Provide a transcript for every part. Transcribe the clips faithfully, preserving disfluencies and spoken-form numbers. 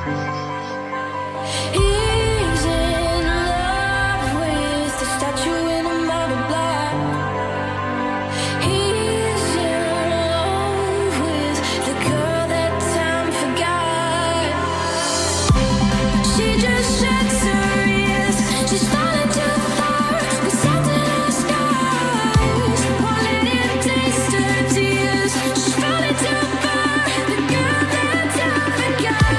He's in love with the statue in a marble block. He's in love with the girl that time forgot. She just shakes her ears. She's falling too far. We sent to the skies. Won't let him taste her tears. She's falling too far. The girl that time forgot.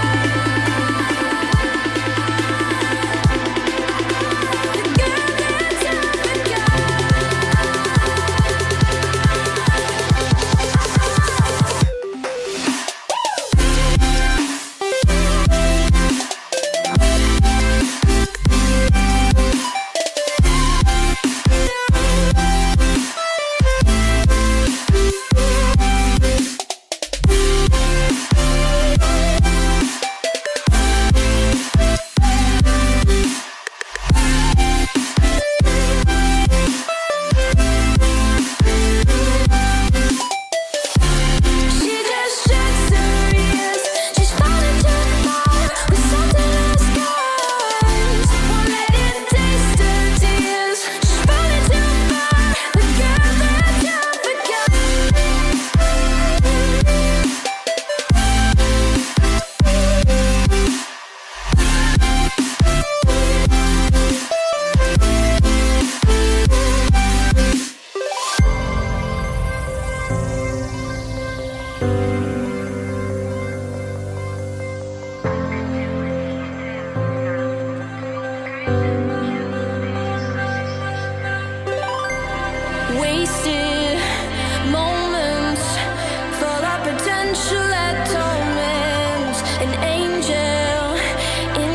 Wasted moments for our potential at torment. An angel in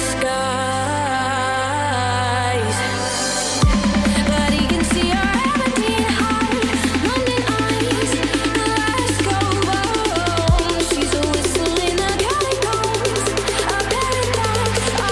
disguise, but he can see our empty heart, London eyes, Glasgow bones. She's a whistle in the catacombs, a paradox. Oh.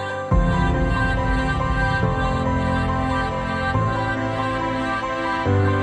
you.